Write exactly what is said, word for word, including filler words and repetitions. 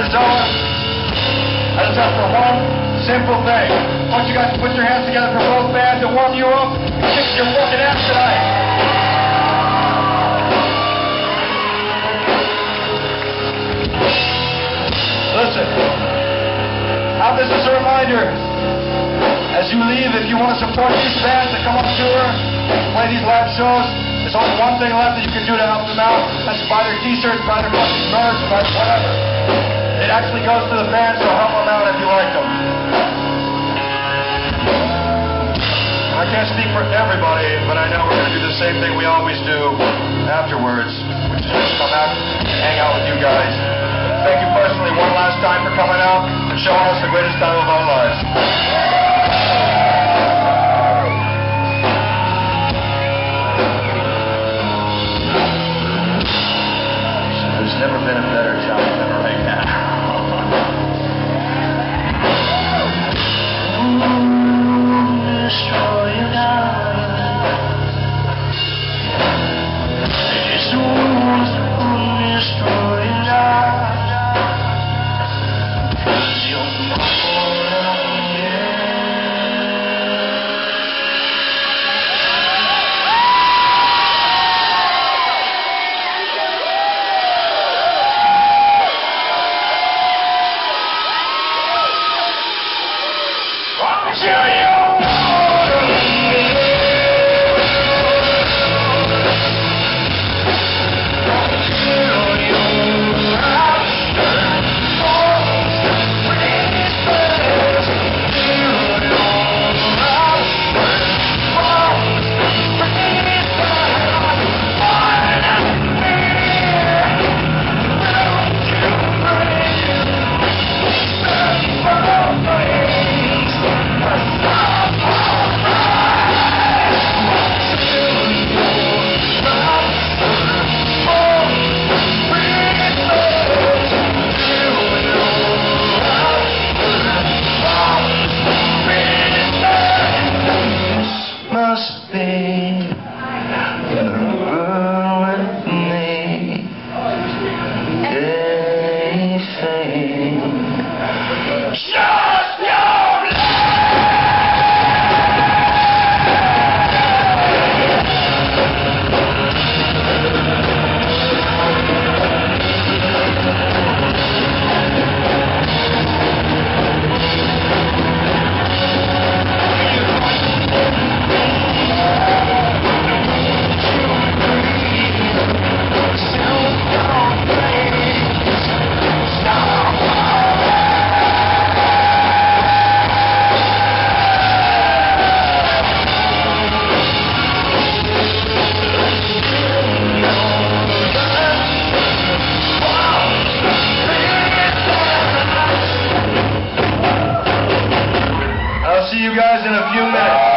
zone. I just ask for one simple thing. I want you guys to put your hands together for both bands to warm you up and kick your fucking ass tonight. Listen, have this as a reminder. As you leave, if you want to support these bands that come on tour, play these live shows, there's only one thing left that you can do to help them out. That's buy their t-shirts, buy their fucking merch, buy whatever. It actually goes to the bands, so help them out if you like them. I can't speak for everybody, but I know we're going to do the same thing we always do afterwards, which is just come out and hang out with you guys. Thank you personally one last time for coming out and showing us the greatest time of our lives. There's never been a better time than right now. Destroy your God. It's the wounds that will destroy your God. See you guys in a few minutes.